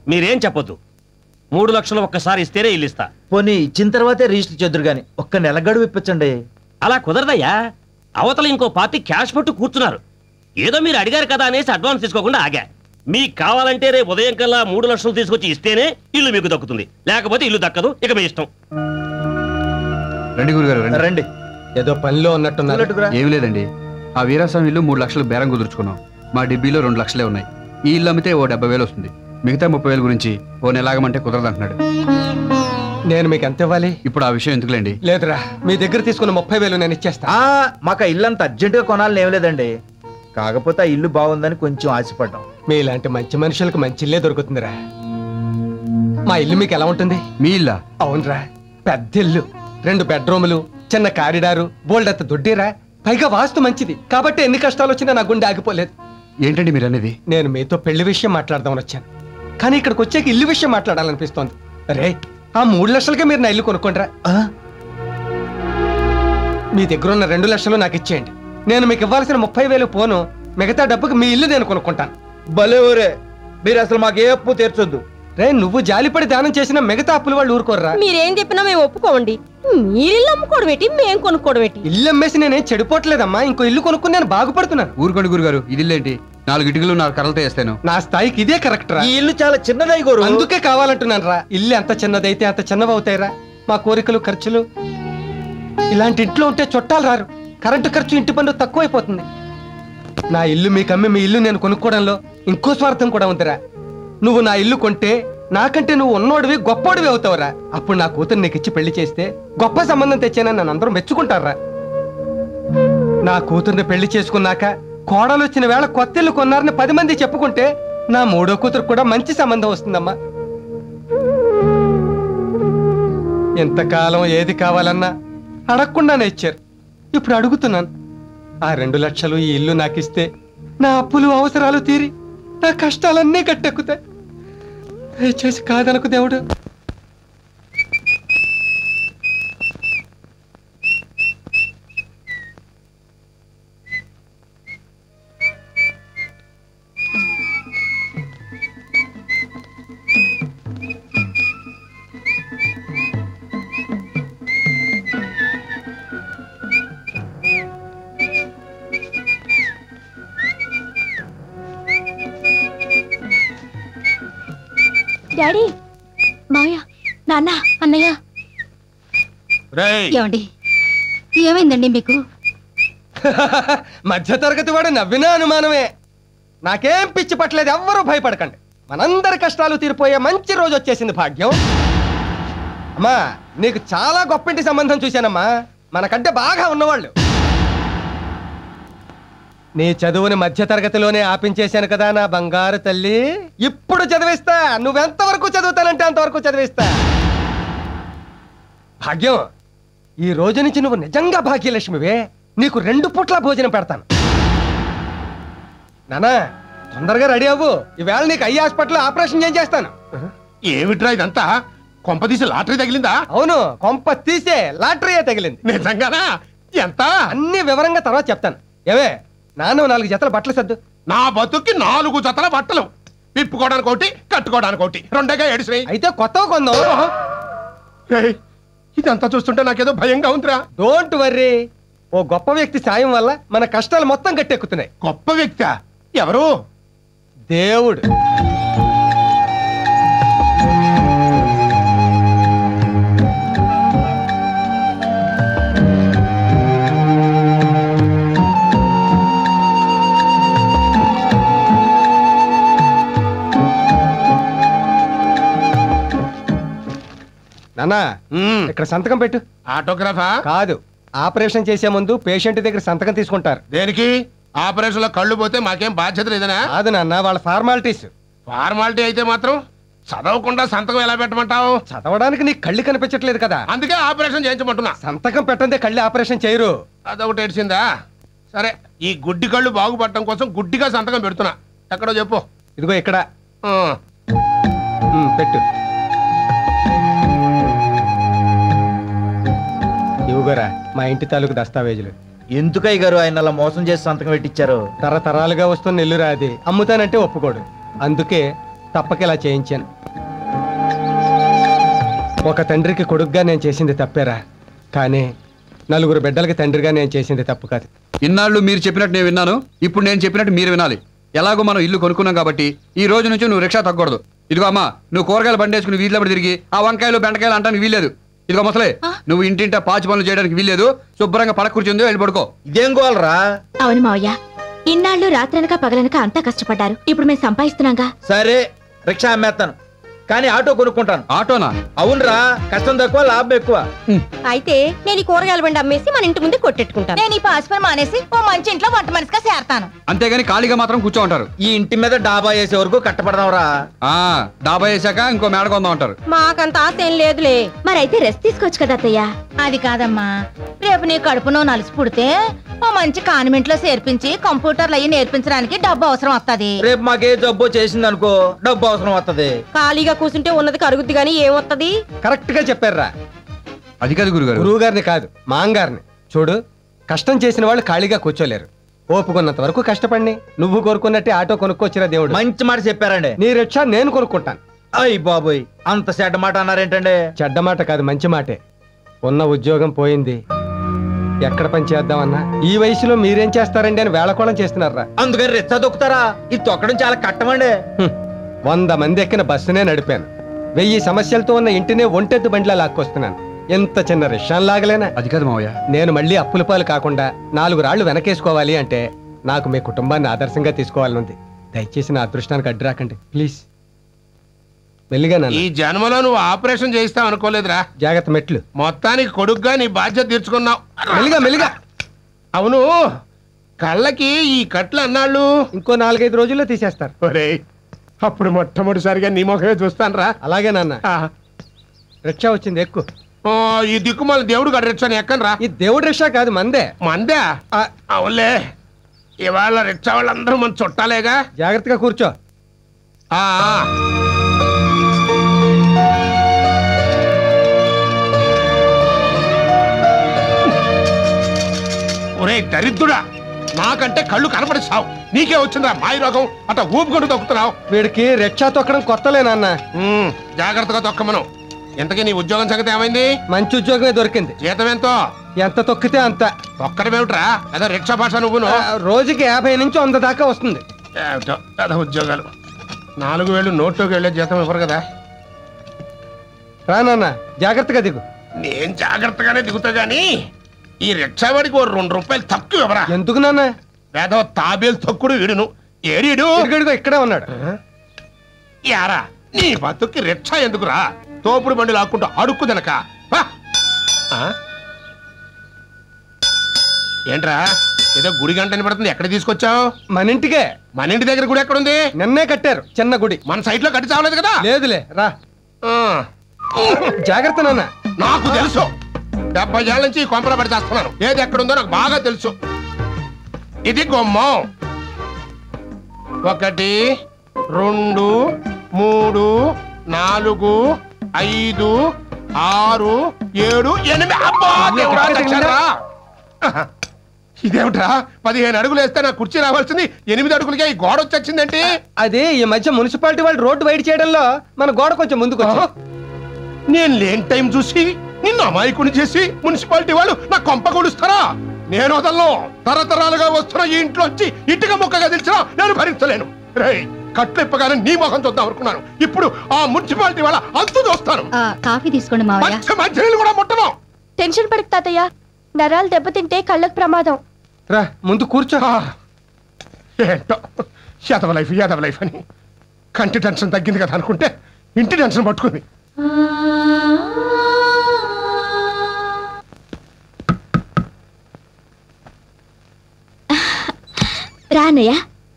మీరేం చెప్పొద్దు. 3 లక్షలు ఒక్కసారి ఇస్తేనే ఇల్లు ఇస్తా. పోనీ ఇచ్చిన తర్వాతే రిజిస్టర్ చేద్దరు గాని ఒక్క నెల గడువు ఇప్పించండి. అలా కుదరదయ్యా. అవతల ఇంకో పార్టీ క్యాష్ పట్టు కూర్చున్నారు. ఏదో మీరు అడిగారు కదా అనేసి అడ్వాన్స్ తీసుకోకుండా ఆగా. మీకు కావాలంటే రేపు ఉదయం కల్లా 3 లక్షలు తీసుకొచ్చి ఇస్తేనే ఇల్లు మీకు దక్కుతుంది, లేకపోతే ఇల్లు దక్కదు. ఇక మీ ఇష్టం. రండి గురుగారు రండి. ఏదో పనిలో ఉన్నట్టున్నారు. ఏమి లేదండి, ఆ వీరాస్వామి ఇల్లు 3 లక్షలు బేరం కుదుర్చుకున్నాం. మా డిబ్బీలో 2 లక్షలే ఉన్నాయి. ఈ ఇల్లు అమ్మితే ఓ 70,000 వస్తుంది. మిగతా 30,000 గురించి ఓ నెలాగమంటే కుదరదంటున్నాడు. నేను మీకు ఎంత ఇవ్వాలి? ఇప్పుడు ఆ విషయం ఎందుకులేండి. లేదురా, మీ దగ్గర తీసుకున్న 30,000 నేను ఇచ్చేస్తా. మాకు ఇల్లు అంత అర్జెంటుగా కొనాలని ఏం లేదండి. కాకపోతే ఆ ఇల్లు బాగుందని కొంచెం ఆశపడ్డాం. మీలాంటి మంచి మనుషులకు మంచి ఇల్లే దొరుకుతుందిరా. మా ఇల్లు మీకు ఎలా ఉంటుంది? మీ ఇల్లా? అవునరా, పెద్ద ఇల్లు, 2 బెడ్రూములు, చిన్న కారిడారు, బోల్డంత దొడ్డిరా. పైగా వాస్తు మంచిది కాబట్టి ఎన్ని కష్టాలు వచ్చినా నా గుండె ఆగిపోలేదు. ఏంటండి మీరు అనేది? నేను మీతో పెళ్లి విషయం మాట్లాడదామని వచ్చాను, కానీ ఇక్కడికి వచ్చాక ఇల్లు విషయం మాట్లాడాలనిపిస్తోంది. అరే, ఆ 3 లక్షలకే మీరు నా ఇల్లు కొనుక్కోండిరా. మీ దగ్గర ఉన్న 2 లక్షలు నాకు ఇచ్చేయండి. నేను మీకు ఇవ్వాల్సిన 30,000 పోను, మిగతా డబ్బుకి మీ ఇల్లు నేను కొనుక్కుంటాను. భలే ఊరే, మీరు అసలు మాకు ఏ అప్పు తీర్చొద్దు. రే, నువ్వు జాలిపడి దానం చేసిన మిగతా అప్పులు వాళ్ళు ఊరుకోర్రా. మీరేం చెప్పినా మేము ఒప్పుకోండి. మీరు అమ్ముకోవడం ఏంటి, మేము కొనుక్కోవడం ఏంటి? ఇల్లు అమ్మేసి నేనేం చెడిపోవట్లేదమ్మా, ఇంకో ఇల్లు కొనుక్కుని నేను బాగుపడుతున్నాను. ఊరుకోండి గురుగారు, ఇది ఇల్లేంటి? 4 ఇటుకలు 4 కర్రలతో వేస్తాను. నా స్థాయికి ఇదే కరెక్ట్ రా. ఈ ఇల్లు చాలా చిన్నదై గురు, అందుకే కావాలంటున్నాను రా. ఇల్లు ఎంత చిన్నదైతే అంత చిన్నవవుతాయిరా. మా కోరికలు ఖర్చులు ఇలాంటి ఇంట్లో ఉంటే చుట్టాలు రారు, కరెంటు ఖర్చు ఇంటి పన్ను తక్కువైపోతుంది. నా ఇల్లు మీకు అమ్మి మీ ఇల్లు నేను కొనుక్కోవడంలో ఇంకో స్వార్థం కూడా ఉందిరా. నువ్వు నా ఇల్లు కొంటే నాకంటే నువ్వు ఉన్నోడివి గొప్పోడివి అవుతావురా. అప్పుడు నా కూతురు నీకు ఇచ్చి పెళ్లి చేస్తే గొప్ప సంబంధం తెచ్చానని నన్ను అందరూ మెచ్చుకుంటారా. నా కూతుర్ని పెళ్లి చేసుకున్నాక కోడలు వచ్చిన వేళ కొత్త ఇల్లు కొన్నారని 10 మంది చెప్పుకుంటే నా 3వ కూతురు కూడా మంచి సంబంధం వస్తుందమ్మా. ఎంతకాలం ఏది కావాలన్నా అడగకుండానే ఇచ్చారు, ఇప్పుడు అడుగుతున్నాను. ఆ 2 లక్షలు ఈ ఇల్లు నాకిస్తే నా అప్పులు అవసరాలు తీరి నా కష్టాలన్నీ గట్టెక్కుతాయి. దయచేసి కాదనకు దేవుడు. డాడీ, మావయ్య, నాన్న, అన్నయ్య. ఏమండి, ఏమైందండి మీకు? మధ్య తరగతి వాడు నవ్వినా అనుమానమే. నాకేం పిచ్చి పట్టలేదు, ఎవ్వరూ భయపడకండి. మనందరి కష్టాలు తీరిపోయే మంచి రోజు వచ్చేసింది భాగ్యం. అమ్మా, నీకు చాలా గొప్పింటి సంబంధం చూశానమ్మా, మనకంటే బాగా ఉన్నవాళ్ళు. నీ చదువుని మధ్య తరగతిలోనే ఆపించేశాను కదా నా బంగారు తల్లి. ఇప్పుడు చదివిస్తా, నువ్వెంతవరకు చదువుతానంటే అంతవరకు చదివిస్తా. భాగ్యం, ఈ రోజు నుంచి నువ్వు నిజంగా భాగ్యలక్ష్మివే. నీకు 2 పూట్ల భోజనం పెడతాను. నానా, తొందరగా రెడీ అవ్వు. ఈవేళ నీకు ఐ హాస్పిటల్ ఆపరేషన్ ఏం చేస్తాను. ఏమిట్రా ఇదంతా? కొంప తీసి లాటరీ తగిలిందా? అవును, కొంప తీసే లాటరీయే తగిలింది. నిజంగానా? ఎంత? అన్ని వివరంగా తర్వాత చెప్తాను. ఏవే, నాన్న 4 జతల బట్టలు సర్దు. నా బతుక్కి 4 జతల బట్టలు, విప్పుకోవడానికి ఒకటి, కట్టుకోవడానికి ఒకటి, 2గా ఏడిసినాయి. అయితే కొత్తగా కొందాం. ఇదంతా చూస్తుంటే నాకేదో భయంగా ఉందిరా. డోంట్ వర్రీ, ఓ గొప్ప వ్యక్తి సాయం వల్ల మన కష్టాలు మొత్తం గట్టెక్కుతున్నాయి. గొప్ప వ్యక్తి ఎవరు? దేవుడు. నానా, ఇక్కడ సంతకం పెట్టు. ఆటోగ్రాఫా? కాదు, ఆపరేషన్ చేసే ముందు పేషెంట్ దగ్గర సంతకం తీసుకుంటారు. దేనికి? ఆపరేషన్ లో కళ్ళు పోతే మాకేం బాధ్యత లేదనా? కాదు నాన్న, వాళ్ళ ఫార్మాలిటీస్. ఫార్మాలిటీ అయితే మాత్రం చదవకుండా సంతకం ఎలా పెట్టమంటావు? చదవడానికి నీకు కళ్ళు కనిపించట్లేదు కదా, అందుకే ఆపరేషన్ చేయించమంటున్నా. సంతకం పెట్టందే కళ్ళు ఆపరేషన్ చేయరు. అదొకటి ఏడ్చిందా? సరే, ఈ గుడ్డి కళ్ళు బాగుపడటం కోసం గుడ్డిగా సంతకం పెడుతున్నా. ఎక్కడో చెప్పు. ఇదిగో ఇక్కడ పెట్టు. ఇవ్వగోరా మా ఇంటి తాలూకు దస్తావేజులు. ఎందుకయ్య గారు ఆయన అలా మోసం చేసి సంతకం పెట్టించారు? తరతరాలుగా వస్తున్న ఇల్లురా అది. అమ్ముతానంటే ఒప్పుకోడు. అందుకే తప్పక ఇలా చేయించాను. ఒక తండ్రికి కొడుకుగా నేను చేసింది తప్పేరా, కానీ నలుగురు బిడ్డలకి తండ్రిగా నేను చేసింది తప్పు కాదు. ఇన్నాళ్ళు మీరు చెప్పినట్టు నేను విన్నాను, ఇప్పుడు నేను చెప్పినట్టు మీరు వినాలి. ఎలాగో మనం ఇల్లు కొనుక్కున్నాం కాబట్టి ఈ రోజు నుంచి నువ్వు రిక్షా తగ్గకూడదు. ఇదిగో అమ్మా, నువ్వు కూరగాయలు బండేసుకుని వీధిలో పడి తిరిగి ఆ వంకాయలు బెండకాయలు అంటానికి వీల్లేదు. ఇదిగో ముసలే, నువ్వు ఇంటింటా పాచి పనులు చేయడానికి వీల్లేదు. శుభ్రంగా పడక కూర్చుందో వెళ్ళి పడుకో. ఇదేం గోలరా? అవును మావయ్య, ఇన్నాళ్ళు రాత్రనక పగలనక అంతా కష్టపడ్డారు. ఇప్పుడు మేము సంపాదిస్తున్నాగా. సరే, రిక్షా అమ్మేస్తాను, కానీ ఆటో కొనుక్కుంటాను. ఆటోనా? అవునరా, కష్టం తక్కువ లాభం ఎక్కువ. అయితే నేను ఈ కూరగాయల బండి అమ్మేసి మన ఇంటి ముందే కొట్టెట్టుకుంటాను. నేను ఈ పాస్పర్ మానేసి ఓ మంచి ఇంట్లో వంట మనిషిగా చేరతాను. అంతేగాని ఖాళీగా మాత్రం కూర్చో ఉంటారు. ఈ ఇంటి మీద డాబా వేసే వరకు కట్టపడదాంరా. డాబా వేసాక ఇంకో మేడ కొందాం అంటారు. మాకంత ఆశ ఏం లేదులే. మరైతే రెస్ట్ తీసుకోవచ్చు కదా అత్తయ్య. అది కాదమ్మా, రేపు నీ కడుపునో నలిసి పుడితే ఓ మంచి కాన్వెంట్ లో చేర్పించి కంప్యూటర్లు అయ్యి నేర్పించడానికి డబ్బు అవసరం వస్తది. రేపు మాకే జబ్బు చేసింది అనుకో, డబ్బు అవసరం వస్తది. ఖాళీగా కూర్చుంటే ఉన్నది కరుగుద్ది గానీ ఏమొత్తది? కరెక్ట్ గా చెప్పారా? అది కాదు గురుగారు. గురువు గారిని కాదు, మాంగారిని. చూడు, కష్టం చేసిన వాళ్ళు ఖాళీగా కూర్చోలేరు. ఓపుకున్నంత వరకు కష్టపడి నువ్వు కోరుకున్నట్టే ఆటో కొనుక్కొచ్చిరా దేవుడు. మంచి మాట చెప్పారండి. నీ రిక్షా నేను కొనుక్కుంటాను. అయ్యి బాబోయ్, అంత చెడ్డ మాట అన్నారేంటండి? చెడ్డ మాట కాదు, మంచి మాటే. ఉన్న ఉద్యోగం పోయింది, ఎక్కడ పని చేద్దామన్నా ఈ వయసులో మీరేం చేస్తారండి అని వేళకోళం చేస్తున్నారా. అందుకని రిచ్చా దొక్కుతారా? ఇది తొక్కడం చాలా కట్టమండి. 100 మంది ఎక్కిన బస్సునే నడిపాను. 1000 సమస్యలతో ఉన్న ఇంటినే ఒంటెద్దు బండిలా లాక్కొస్తున్నాను. ఎంత చిన్న రిక్షాన్ లాగలేనా? అది కాదు మావయ్య, నేను మళ్ళీ అప్పుల పాలు కాకుండా 4 రాళ్లు వెనకేసుకోవాలి అంటే నాకు మీ కుటుంబాన్ని ఆదర్శంగా తీసుకోవాలనుంది. దయచేసి నా అదృష్టానికి అడ్డు రాకండి ప్లీజ్. మెల్లిగా ఈ జన్మలో నువ్వు ఆపరేషన్ చేయిస్తావు అనుకోలేదురా. జాగ్రత్త మెట్లు. మొత్తానికి కొడుకుగా నీ బాధ్యత తీర్చుకున్నావు. మెల్లిగా మెల్లిగా. అవును, కళ్ళకి ఈ కట్లు అన్నాళ్ళు ఇంకో 4-5 రోజుల్లో తీసేస్తారు. ఒరేయ్, అప్పుడు మొట్టమొదటిసారిగా నీ ముఖమే చూస్తాను రా. అలాగే నాన్న. రిక్షా వచ్చింది, ఎక్కు. ఈ దిక్కుమాల దేవుడు గడ రిక్షాని ఎక్కను రా. ఈ దేవుడు రిక్షా కాదు, మందే. మందే? అవునులే, ఇవాళ రిక్షా వాళ్ళందరూ మన చుట్టాలేగా. జాగ్రత్తగా కూర్చో. ఒరే దరిద్రుడా, నాకంటే కళ్ళు కనపడి సావు, నీకే వచ్చిందా మాయ రోగం? అట్ట ఊపుకుంటూ తొక్కుతున్నావు. వీడికి రిక్షా తొక్కడం కొత్తలే నాన్న. జాగ్రత్తగా తొక్కమను. ఎంతకీ నీ ఉద్యోగం సంగతి ఏమైంది? మంచి ఉద్యోగమే దొరికింది. జీతం ఎంతో? ఎంత తొక్కితే అంత. తొక్కడమేమిట్రా, ఏదో రిక్షా భాష నువ్వును. రోజుకి 50 నుంచి 100 దాకా వస్తుంది. ఏమిటో అదో ఉద్యోగాలు. 4000 నోట్లోకి వెళ్ళే జీతం ఇవ్వరు కదా. రా నాన్న, జాగ్రత్తగా దిగు. నేను జాగ్రత్తగానే దిగుతా గాని ఈ రిక్షా వాడికి 2 రూపాయలు తక్కువ ఇవ్వరా. ఎందుకు నాన్న? ఏదో తాబేలు తొక్కుడు వీడును. ఏడీడు ఇక్కడే ఉన్నాడు. యారా, నీ బతుక్కి రిక్షా ఎందుకురా? తోపుడు బండి లాక్కుంటూ అడుక్కు తినక. ఏంట్రా, ఏదో గుడి గంట పడుతుంది, ఎక్కడ తీసుకొచ్చావు? మన ఇంటికే. మన ఇంటి దగ్గర గుడి ఎక్కడుంది? నిన్నే కట్టారు చిన్న గుడి. మన సైట్ లో కట్టి చావలేదు కదా? లేదులే, రా. జాగ్రత్త నాన్న. నాకు తెలుసు, 70 ఏళ్ళ నుంచి కొంపల పడి చేస్తున్నాను. ఏది ఎక్కడుందో నాకు బాగా తెలుసు. ఇది గుమ్మం. 1 2 3 4 5 6 7 8. అబ్బా దేవుడా, చచ్చారా? ఇదేమిట్రా, 15 అడుగులు వేస్తే నా కుర్చీ రావాల్సింది 8 అడుగులకే ఈ గోడ వచ్చేసిందంటే. అదే ఈ మధ్య మున్సిపాలిటీ వాళ్ళు రోడ్డు వైడ్ చేయడంలో మన గోడ కొంచెం ముందుకు. నేను లేని టైం చూసి నిన్ను అమాయకుని చేసి మున్సిపాలిటీ వాళ్ళు నా కొంప కొడుస్తారా? నేను వదలను. తరతరాలుగా వస్తున్న ఈ ఇంట్లోంచి ఇటుక ముక్కగా తెలిసినా నేను భరించలేను. రేయ్, కట్లెప్పగానే నీ మొహం చూద్దాం అనుకున్నాను. ఇప్పుడు ఆ మున్సిపాలిటీ వాళ్ళ అంతు చూస్తాను. కాఫీ తీసుకోండి మావయ్య. మంచి కూడా ముట్టను. టెన్షన్ పడకు తాతయ్య, నరాలు దెబ్బతింటే కళ్ళకు ప్రమాదం. రా, ముందు కూర్చో. ఏంటో యాదవ లైఫ్ అని కంటి టెన్షన్ తగ్గింది కదా అనుకుంటే ఇంటి టెన్షన్ పట్టుకుంది. రానయ్య.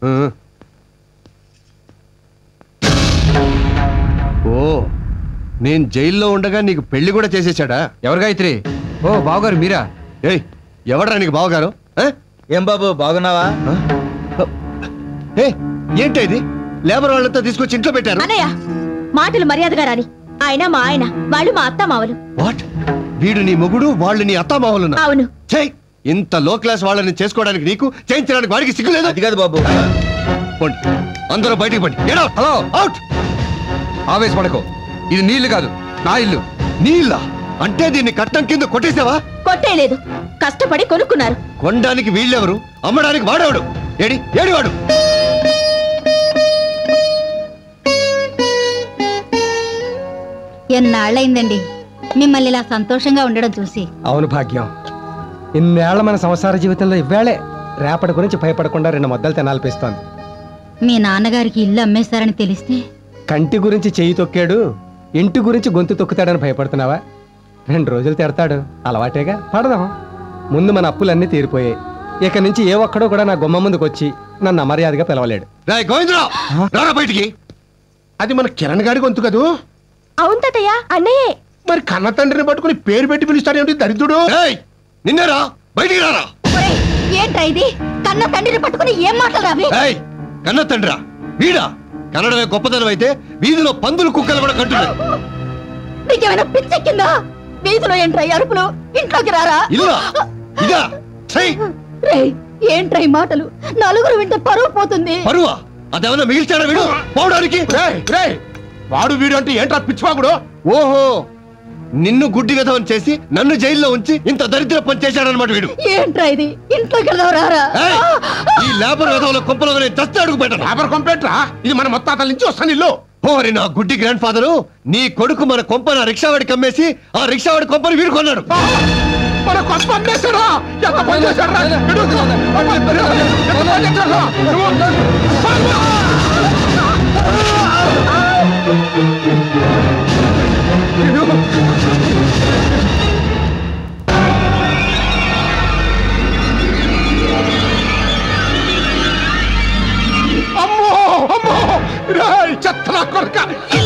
ఓ, నేను జైల్లో ఉండగా నీకు పెళ్లి కూడా చేసేసాడా? ఎవరు గాయత్రి? ఓ బావగారు మీరా? ఏయ్, ఎవడరా నీకు బావగారు? ఏం బాబు, బాగున్నావా? ఏంటి ఇది? లేబర్ వాళ్ళతో తీసుకొచ్చి ఇంట్లో పెట్టారు. అన్నయ్య, మాటలు మర్యాదగా రాని. ఆయన మా ఆయన, వాళ్ళు మా అత్త మావలు. వాట్? వీడు నీ మొగుడు, వాళ్ళు నీ అత్తామావలున్నా? అవును. చెయ్, ఇంత లో క్లాస్ వాళ్ళని చేసుకోవడానికి నీకు, చేయించడానికి వాడికి సిగ్గులేదు. అది కాదు బాబు. పోండి. అందరూ బయటికి పడి హలో అవుట్. ఆవేశపడకో, ఇది నీళ్లు కాదు, నా ఇల్లు. నీళ్ళ అంటే దీన్ని కట్టం కింద కొట్టేసావా? కొట్టేయలేదు, కష్టపడి కొనుక్కున్నారు. కొనడానికి వీళ్ళెవరు, అమ్మడానికి వాడేవాడు? ఏడివాడు? ఎన్నాళ్ళైందండి మిమ్మల్ని ఇలా సంతోషంగా ఉండడం చూసి. అవును భాగ్యం, ఇన్నేళ్ల మన సంసార జీవితంలో ఇవ్వాళే రేపటి గురించి భయపడకుండా 2 ముద్దలు తినాలిపిస్తోంది. మీ నాన్నగారికి ఇల్లు అమ్మేశారని తెలిస్తే? కంటి గురించి చెయ్యి తొక్కాడు, ఇంటి గురించి గొంతు తొక్కుతాడని భయపడుతున్నావా? 2 రోజులు తిడతాడు, అలవాటేగా, పడదాం. ముందు మన అప్పులన్నీ తీరిపోయాయి. ఇక నుంచి ఏ ఒక్కడో కూడా నా గుమ్మ ముందుకు వచ్చి నన్ను అమర్యాదగా పిలవలేడు. గోవిందరావు రారా బయటికి. అది మన కిరణ్ గారి గొంతు కదూ? అవును తాతయ్య, అన్నయ్యే. మరి కన్న తండ్రిని పట్టుకుని పేరు పెట్టి పిలుస్తాడేమిటి దరిద్రుడు? నిన్నేరా, బయటికి రారా. ఏంట్రా ఇది? కన్న తండ్రిని పట్టుకుని ఏం మాట్లాడాలి? కన్న తండ్రా వీడా? కన్నడమే గొప్పదనం అయితే వీధిలో పందులు కుక్కలు కూడా కంటున్నాయి. నీకేమైనా పిచ్చెక్కిందా? వీధిలో ఏంట్రా అరుపులు? ఇంట్లోకి రారా. ఇల్లా ఇదా? ఏంట్రా ఈ మాటలు? నలుగురు వింటే పరువు పోతుంది. పరువా? అదేమన్నా మిగిల్చాడా వీడు పోవడానికి? వాడు వీడు అంటే ఏంట్రా పిచ్చివాగుడు? ఓహో, నిన్ను గుడ్డి విధవని చేసి నన్ను జైల్లో ఉంచి ఇంత దరిద్ర పని చేశాడనమాట వీడు. ఏంట్రా ఇది? ఇంట్లోకి రారా. ఈ లేబర్ విధవుల కొంపలో దస్త అడుగు పెట్టను. లేబర్ కొంపేట్రా, ఇది మన మొత్తాతల నుంచి వస్తాను ఇల్లు. ఓరి నా గుడ్డి గ్రాండ్ ఫాదరు, నీ కొడుకు మన కొంపన రిక్షావాడికి అమ్మేసి ఆ రిక్షావాడి కొంపని వీడు కొన్నాడు. మన కొంప అమ్మేశాడా? ఎంత పని చేశాడురా? అమ్మో అమ్మో, చెత్త కొడుక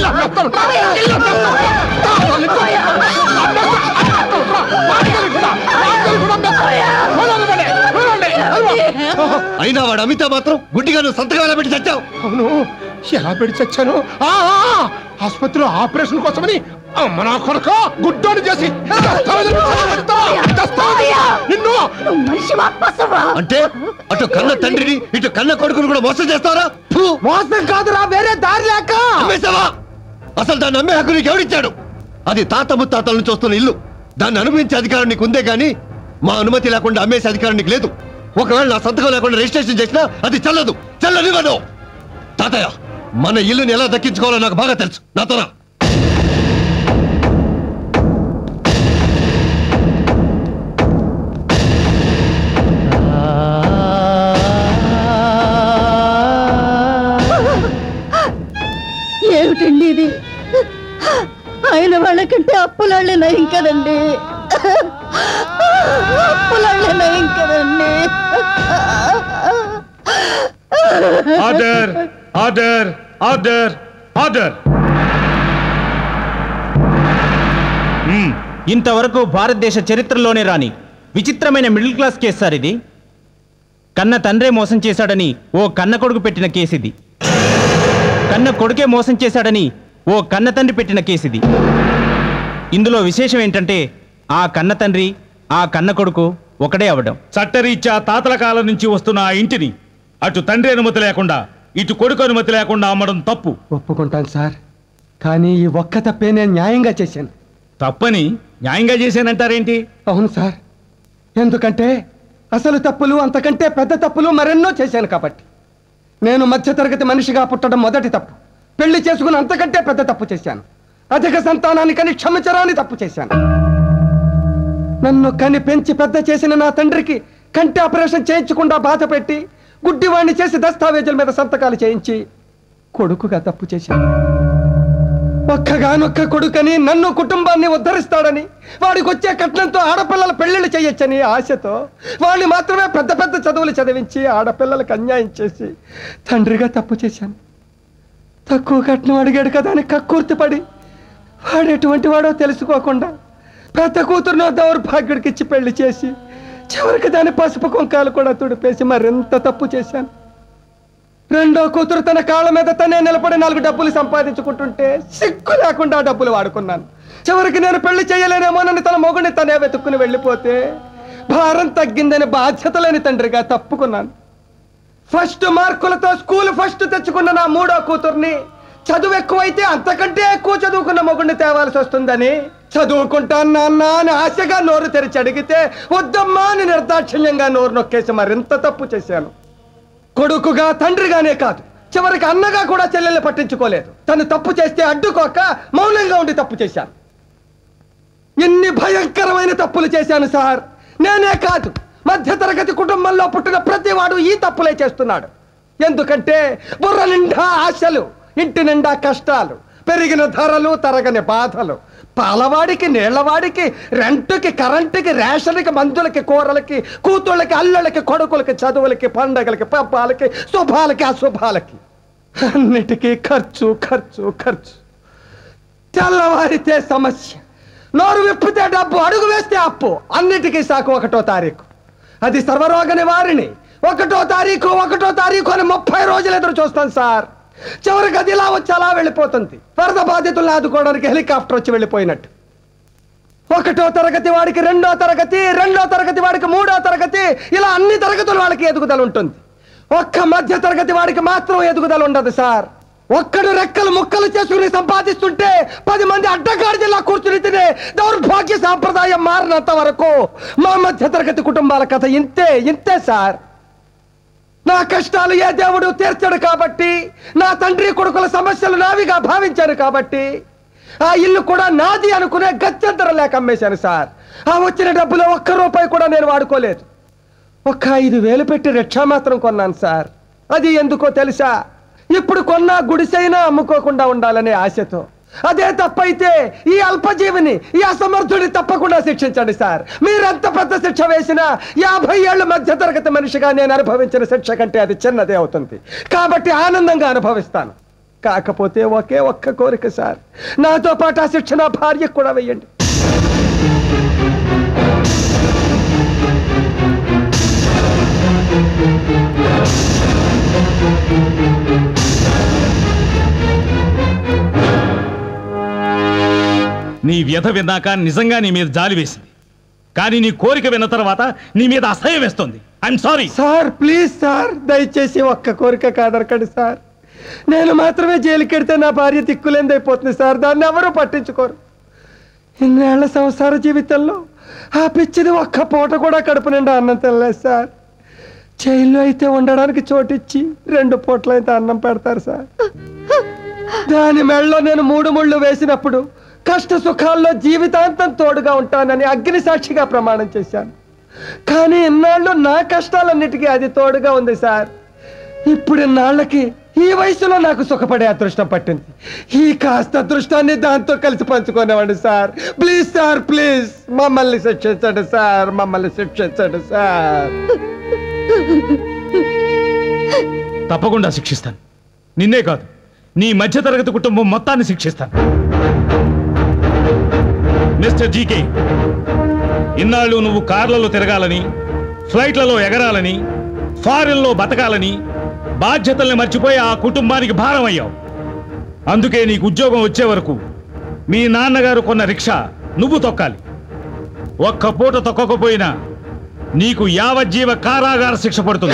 అయినా వాడు అమితా మాత్రం గుడ్డిగా నువ్వు సంతకాల పెట్టి చచ్చావు. అవును, ఎలా పెట్టి చచ్చాను? ఆసుపత్రిలో ఆపరేషన్ కోసమని అమ్మ నా కొడుక గుడ్డోని చేసి నిన్ను. అంటే అటు కన్న తండ్రిని ఇటు కన్న కొడుకుని కూడా మోసం చేస్తారా? మోసం కాదురా, వేరే దారి లేక. అమ్మేశావా? అసలు దాన్ని అమ్మే హక్కు నీకు ఎవడిచ్చాడు? అది తాత ముత్తాతల నుంచి వస్తున్న ఇల్లు. దాన్ని అనుభవించే అధికారం నీకు ఉందే గానీ మా అనుమతి లేకుండా అమ్మేసే అధికారం నీకు లేదు. ఒకవేళ నా సంతకం లేకుండా రిజిస్ట్రేషన్ చేసినా అది చెల్లదు, చెల్లనివ్వను. తాతయ్య, మన ఇల్లుని ఎలా దక్కించుకోవాలో నాకు బాగా తెలుసు. నాతోనా? ఏమిటండి ఇది? ఆయన వాళ్ళకంటే అప్పులాళ్ళే నయం కదండి. అప్పులాళ్ళే నయం కదండి. Order order order order. ఇంతవరకు భారతదేశ చరిత్రలోనే రాని విచిత్రమైన మిడిల్ క్లాస్ కేసు సార్ ఇది. కన్న తండ్రే మోసం చేశాడని ఓ కన్న కొడుకు పెట్టిన కేసు ఇది. కన్న కొడుకే మోసం చేశాడని ఓ కన్న తండ్రి పెట్టిన కేసు ఇది. ఇందులో విశేషం ఏంటంటే ఆ కన్న తండ్రి ఆ కన్న కొడుకు ఒకడే అవడం. చట్టరీత్యా తాతల కాలం నుంచి వస్తున్న ఆ ఇంటిని అటు తండ్రి అనుమతి లేకుండా ఇటు కొడుకు అనుమతి లేకుండా అమ్మడం తప్పు. ఒప్పుకుంటాను సార్, కానీ ఈ ఒక్క తప్పే నేను న్యాయంగా చేశాను. తప్పని న్యాయంగా చేశానంటారేంటి? అవును సార్, ఎందుకంటే అసలు తప్పులు అంతకంటే పెద్ద తప్పులు మరెన్నో చేశాను కాబట్టి. నేను మధ్యతరగతి మనిషిగా పుట్టడం మొదటి తప్పు. పెళ్లి చేసుకుని అంతకంటే పెద్ద తప్పు చేశాను. అధిక సంతానాన్ని కని క్షమించరాని తప్పు చేశాను. నన్ను కని పెంచి పెద్ద చేసిన నా తండ్రికి కంటి ఆపరేషన్ చేయించకుండా బాధ పెట్టి గుడ్డివాణ్ణి చేసి దస్తావేజుల మీద సంతకాలు చేయించి కొడుకుగా తప్పు చేశాను. ఒక్కగానొక్క కొడుకని నన్ను కుటుంబాన్ని ఉద్ధరిస్తాడని వాడికి వచ్చే కట్నంతో ఆడపిల్లల పెళ్లిళ్ళు చేయొచ్చని ఆశతో వాళ్ళు మాత్రమే పెద్ద పెద్ద చదువులు చదివించి ఆడపిల్లలకు అన్యాయం చేసి తండ్రిగా తప్పు చేశాను. తక్కువ కట్నం అడిగాడు కదా అని కక్కుర్తిపడి వాడు ఎటువంటి వాడో తెలుసుకోకుండా పెద్ద కూతురునో దౌర్భాగ్యుడికి ఇచ్చి పెళ్లి చేసి చివరికి దాని పసుపు కుంకాలు కూడా తుడిపేసి మరింత తప్పు చేశాను. రెండో కూతురు తన కాళ్ళ మీద తనే నిలబడి 4 డబ్బులు సంపాదించుకుంటుంటే సిగ్గు లేకుండా డబ్బులు వాడుకున్నాను. చివరికి నేను పెళ్లి చేయలేనేమోనని తన మొగుడిని తనే వెతుక్కుని వెళ్ళిపోతే భారం తగ్గిందని బాధ్యత లేని తండ్రిగా తప్పుకున్నాను. ఫస్ట్ మార్కులతో స్కూల్ ఫస్ట్ తెచ్చుకున్న నా మూడో కూతుర్ని చదువు ఎక్కువైతే అంతకంటే ఎక్కువ చదువుకున్న మొగుడిని తేవాల్సి వస్తుందని చదువుకుంటాను నాన్న అని ఆశగా నోరు తెరిచి అడిగితే వద్దమ్మా అని నిర్దాక్షిణ్యంగా నోరు నొక్కేసి మరింత తప్పు చేశాను. కొడుకుగా తండ్రిగానే కాదు, చివరికి అన్నగా కూడా చెల్లెల్ని పట్టించుకోలేదు. తను తప్పు చేస్తే అడ్డుకోక మౌనంగా ఉండి తప్పు చేశాను. ఎన్ని భయంకరమైన తప్పులు చేశాను సార్. నేనే కాదు, మధ్యతరగతి కుటుంబంలో పుట్టిన ప్రతి వాడు ఈ తప్పులే చేస్తున్నాడు. ఎందుకంటే బుర్ర నిండా ఆశలు, ఇంటి నిండా కష్టాలు, పెరిగిన ధరలు, తరగని బాధలు, పాలవాడికి, నీళ్లవాడికి, రెంటుకి, కరెంటుకి, రేషన్కి, మందులకి, కూరలకి, కూతుళ్ళకి, అల్లుళ్ళకి, కొడుకులకి, చదువులకి, పండగలకి, పబ్బాలకి, శుభాలకి, అశుభాలకి, అన్నిటికీ ఖర్చు ఖర్చు ఖర్చు. తెల్లవారితే సమస్య, నోరు విప్పితే డబ్బు, అడుగు వేస్తే అప్పు. అన్నిటికీ సాకు 1వ తారీఖు. అది సర్వరోగ నివారిణి. 1వ తారీఖు అని 30 రోజులు ఎదురు చూస్తాను సార్. చివరికి అది ఇలా వచ్చి అలా వెళ్ళిపోతుంది. వరద బాధితులను ఆదుకోవడానికి హెలికాప్టర్ వచ్చి వెళ్ళిపోయినట్టు. 1వ తరగతి వాడికి 2వ తరగతి, 2వ తరగతి వాడికి 3వ తరగతి, ఇలా అన్ని తరగతుల వాళ్ళకి ఎదుగుదల ఉంటుంది. ఒక్క మధ్య తరగతి వాడికి మాత్రం ఎదుగుదల ఉండదు సార్. ఒక్కడు రెక్కలు ముక్కలు చేసుకుని సంపాదిస్తుంటే 10 మంది అడ్డగాడిలా కూర్చుని తినే దౌర్భాగ్య సాంప్రదాయం మారినంత వరకు మా మధ్య తరగతి కుటుంబాల కథ ఇంతే సార్. నా కష్టాలు ఏ దేవుడు తీర్చడు కాబట్టి, నా తండ్రి కొడుకుల సమస్యలు నావిగా భావించాను కాబట్టి, ఆ ఇల్లు కూడా నాది అనుకునే గత్యంతరం లేక అమ్మేశాను సార్. ఆ వచ్చిన డబ్బులో 1 రూపాయి కూడా నేను వాడుకోలేదు. 5,000 పెట్టి రిక్షా మాత్రం కొన్నాను సార్. అది ఎందుకో తెలుసా? ఇప్పుడు కొన్నా గుడిసైనా అమ్ముకోకుండా ఉండాలనే ఆశతో. అదే తప్పైతే ఈ అల్పజీవిని, ఈ అసమర్థుడిని తప్పకుండా శిక్షించండి సార్. మీరెంత పెద్ద శిక్ష వేసినా 50 ఏళ్ళు మధ్య తరగతి మనిషిగా నేను అనుభవించిన శిక్ష కంటే అది చిన్నదే అవుతుంది. కాబట్టి ఆనందంగా అనుభవిస్తాను. కాకపోతే ఒక్క కోరిక సార్, నాతో పాటు ఆ శిక్ష నా భార్యకు కూడా వెయ్యండి. నీ వ్యధ విన్నాక నిజంగా నీ మీద జాలి వేసింది, కానీ నీ కోరిక విన్న తర్వాత నీ మీద అసహ్యం వేస్తుంది. I'm sorry sir. Please sir, దయచేసి ఒక్క కోరిక కాదనకండి సార్. నేను మాత్రమే జైలుకెడితే నా భార్య దిక్కులేందైపోతుంది సార్. దాన్ని ఎవరూ పట్టించుకోరు. ఇన్నేళ్ల సంసార జీవితంలో ఆ పిచ్చిది ఒక్క పూట కూడా కడుపు నిండా అన్నం తినలేదు సార్. జైల్లో అయితే ఉండడానికి చోటిచ్చి 2 పూటలు అయితే అన్నం పెడతారు సార్. దాని మెడలో నేను 3 ముళ్ళు వేసినప్పుడు కష్ట సుఖాల్లో జీవితాంతం తోడుగా ఉంటానని అగ్ని సాక్షిగా ప్రమాణం చేశాను. కానీ ఇన్నాళ్ళు నా కష్టాలన్నిటికీ అది తోడుగా ఉంది సార్. ఇప్పుడు ఇన్నాళ్ళకి ఈ వయసులో నాకు సుఖపడే అదృష్టం పట్టింది. ఈ కాస్త అదృష్టాన్ని దాంతో కలిసి పంచుకునేవాడి సార్. ప్లీజ్ సార్, ప్లీజ్ మమ్మల్ని శిక్షించండి సార్, మమ్మల్ని శిక్షించండి సార్. తప్పకుండా శిక్షిస్తాను. నిన్నే కాదు, నీ మధ్యతరగతి కుటుంబం మొత్తాన్ని శిక్షిస్తాను. మిస్టర్ జీకే, ఇన్నాళ్ళు నువ్వు కార్లలో తిరగాలని, ఫ్లైట్లలో ఎగరాలని, ఫారిన్లో బతకాలని బాధ్యతల్ని మర్చిపోయి ఆ కుటుంబానికి భారం అయ్యావు. అందుకే నీకు ఉద్యోగం వచ్చే వరకు మీ నాన్నగారు కొన్న రిక్షా నువ్వు తొక్కాలి. 1 పూట తొక్కకపోయినా నీకు యావజ్జీవ కారాగార శిక్ష పడుతుంది.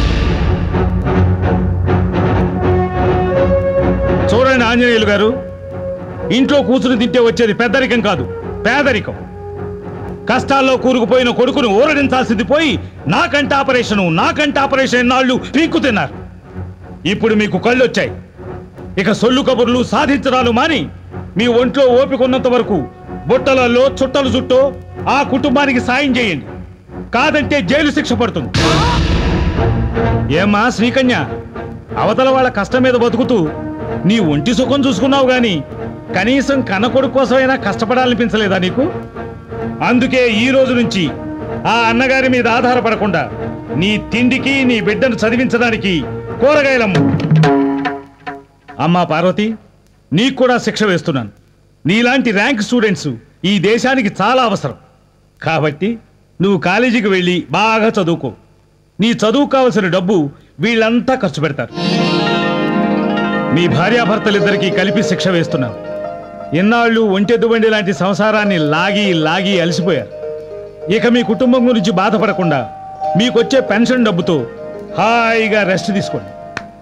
చూడండి ఆంజనేయులు గారు, ఇంట్లో కూర్చుని తింటే వచ్చేది పెద్దరికం కాదు, పేదరికం. కష్టాల్లో కూరుకుపోయిన కొడుకును ఊరడించాల్సింది పోయి నాకంటే ఆపరేషన్ నాళ్ళు పీక్కు తిన్నారు. ఇప్పుడు మీకు కళ్ళు వచ్చాయి. ఇక సొల్లు కబుర్లు సాధించడాలు మాని మీ ఒంట్లో ఓపికొన్నంత వరకు బుట్టలలో చుట్టలు చుట్టో ఆ కుటుంబానికి సాయం చేయండి. కాదంటే జైలు శిక్ష పడుతుంది. ఏమ్మా శ్రీకన్య, అవతల వాళ్ళ కష్టం మీద బతుకుతూ నీ ఒంటి సుఖం చూసుకున్నావు గాని కనీసం కన్న కొడుకు కోసమైనా కష్టపడాలనిపించలేదా నీకు? అందుకే ఈ రోజు నుంచి ఆ అన్నగారి మీద ఆధారపడకుండా నీ తిండికి, నీ బిడ్డను చదివించడానికి కూరగాయలమ్ము. అమ్మా పార్వతి, నీకు కూడా శిక్ష వేస్తున్నాను. నీలాంటి ర్యాంక్ స్టూడెంట్స్ ఈ దేశానికి చాలా అవసరం. కాబట్టి నువ్వు కాలేజీకి వెళ్ళి బాగా చదువుకో. నీ చదువు కావలసిన డబ్బు వీళ్ళంతా ఖర్చు పెడతారు. మీ భార్యాభర్తలిద్దరికీ కలిపి శిక్ష వేస్తున్నాను. ఇన్నాళ్ళు ఒంటెద్దుబండి లాంటి సంసారాన్ని లాగి అలసిపోయారు. ఇక మీ కుటుంబం గురించి బాధపడకుండా మీకొచ్చే పెన్షన్ డబ్బుతో హాయిగా రెస్ట్ తీసుకోండి.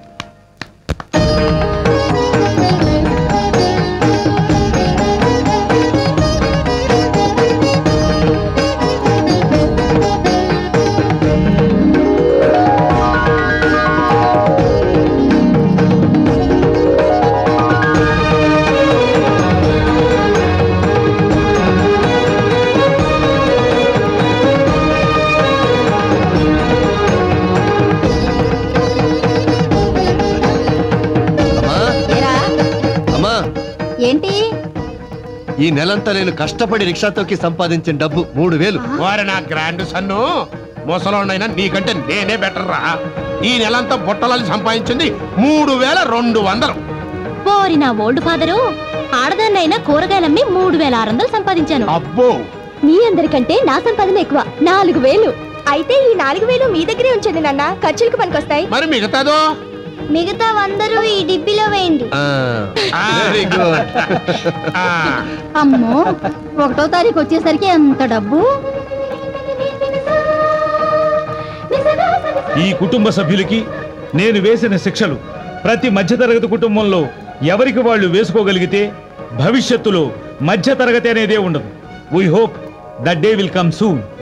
ఏంటి ఈ నెలంతా నేను కష్టపడి రిక్షా తొక్కి సంపాదించిన డబ్బు 3000. వారి నా గ్రాండ్ సన్ను ముసలోనైనా నీకంటే నేనే బెటర్ రా. ఈ నెలంతా బుట్టలని సంపాదించింది 3200. పోరి నా ఓల్డ్ ఫాదరు, ఆడదాన్నైనా కూరగాయలమ్మి 3600 సంపాదించాను. అబ్బో, మీ అందరికంటే నా సంపాదన ఎక్కువ, 4000. అయితే ఈ 4000 మీ దగ్గరే ఉంచండి నాన్న, ఖర్చులకు పనికొస్తాయి. మరి మిగతాదో? మిగతా 100 ఈ డిబ్బీలో వేయండి. Very good. అమ్మో, 1వ తారీఖు వచ్చేసరికి ఎంత డబ్బు. ఈ కుటుంబ సభ్యులకి నేను వేసిన శిక్షలు ప్రతి మధ్యతరగతి కుటుంబంలో ఎవరికి వాళ్ళు వేసుకోగలిగితే భవిష్యత్తులో మధ్యతరగతి అనేదే ఉండదు. We hope that day will come soon.